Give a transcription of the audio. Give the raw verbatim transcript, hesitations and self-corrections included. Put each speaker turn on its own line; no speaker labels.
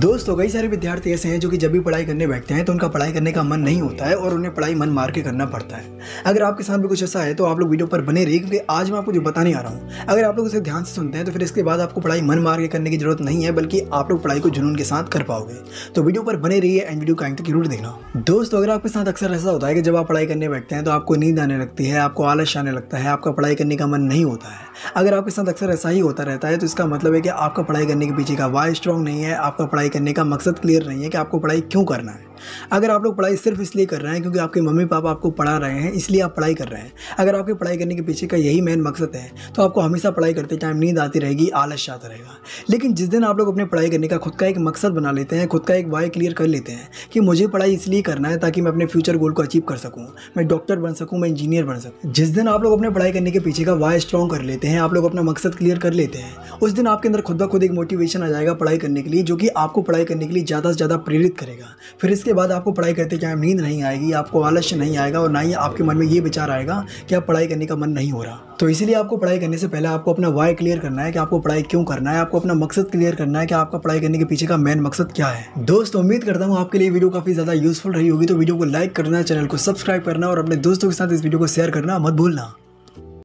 दोस्तों कई सारे विद्यार्थी ऐसे हैं जो कि जब भी पढ़ाई करने बैठते हैं तो उनका पढ़ाई करने का मन नहीं होता है और उन्हें पढ़ाई मन मार के करना पड़ता है। अगर आपके साथ भी कुछ ऐसा है तो आप लोग वीडियो पर बने रहिए, क्योंकि आज मैं आपको जो बताने आ रहा हूँ अगर आप लोग उसे ध्यान से सुनते हैं तो फिर इसके बाद आपको पढ़ाई मन मार के करने की जरूरत नहीं है, बल्कि आप लोग पढ़ाई को जुनून के साथ कर पाओगे। तो वीडियो पर बने रहिए एंड वीडियो का अंत तक जरूर देखना। दोस्तों अगर आपके साथ अक्सर ऐसा होता है कि जब आप पढ़ाई करने बैठते हैं तो आपको नींद आने लगती है, आपको आलस आने लगता है, आपका पढ़ाई करने का मन नहीं होता है। अगर आपके साथ अक्सर ऐसा ही होता रहता है तो इसका मतलब है कि आपका पढ़ाई करने के पीछे का वाई स्ट्रॉन्ग नहीं है, आपका पढ़ाई करने का मकसद क्लियर नहीं है कि आपको पढ़ाई क्यों करना है। अगर आप लोग पढ़ाई सिर्फ इसलिए कर रहे हैं क्योंकि आपके मम्मी पापा आपको पढ़ा रहे हैं इसलिए आप पढ़ाई कर रहे हैं, अगर आपके पढ़ाई करने के पीछे का यही मेन मकसद है तो आपको हमेशा पढ़ाई करते टाइम नींद आती रहेगी, आलस आता रहेगा। लेकिन जिस दिन आप लोग अपने पढ़ाई करने का खुद का एक मकसद बना लेते हैं, खुद का एक वाई क्लियर कर लेते हैं कि मुझे पढ़ाई इसलिए करना है ताकि मैं अपने फ्यूचर गोल को अचीव कर सकूँ, मैं डॉक्टर बन सकूँ, मैं इंजीनियर बन सकूँ। जिस दिन आप लोग अपने पढ़ाई करने के पीछे का वाई स्ट्रॉन्ग कर लेते हैं, आप लोग अपना मकसद क्लियर कर लेते हैं, उस दिन आपके अंदर खुद ब खुद एक मोटिवेशन आ जाएगा पढ़ाई करने के लिए, जो कि आपको पढ़ाई करने के लिए ज़्यादा से ज़्यादा प्रेरित करेगा। फिर इसके बाद आपको पढ़ाई करते टाइम नींद नहीं आएगी, आपको आलस्य नहीं आएगा और ना ही आपके मन में ये विचार आएगा कि आप पढ़ाई करने का मन नहीं हो रहा। तो इसीलिए आपको पढ़ाई करने से पहले आपको अपना वाई क्लियर करना है कि आपको पढ़ाई क्यों करना है, आपको अपना मकसद क्लियर करना है कि आपका पढ़ाई करने के पीछे का मेन मकसद क्या है। दोस्तों उम्मीद करता हूँ आपके लिए वीडियो काफी ज्यादा यूजफुल रही होगी, तो वीडियो को लाइक करना, चैनल को सब्सक्राइब करना और अपने दोस्तों के साथ इस वीडियो को शेयर करना मत भूलना।